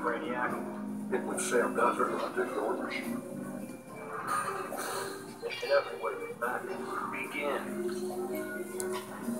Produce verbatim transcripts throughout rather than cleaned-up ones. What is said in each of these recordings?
Brainiac. Get with Sam Gunther, I'll take the orders. And everybody back. Begin.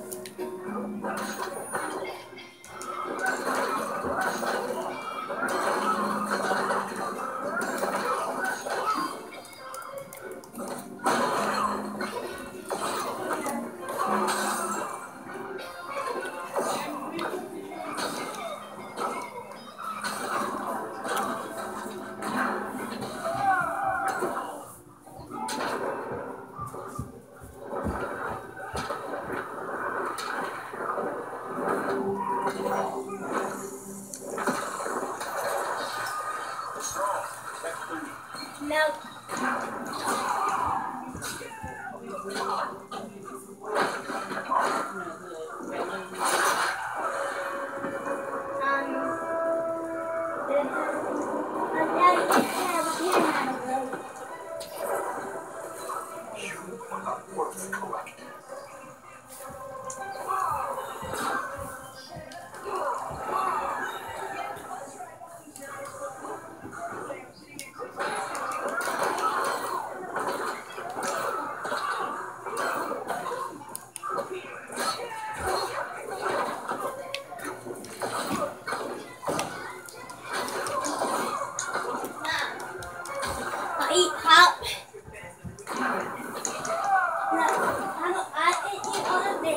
No. Eat hot. No, I don't. I eat it all day.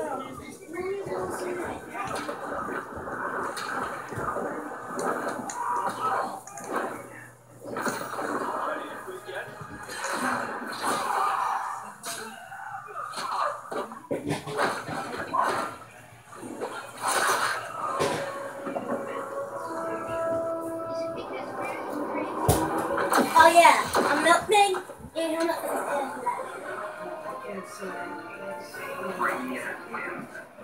Oh yeah, a milkman. Yeah, I'm not. Brainiac wins.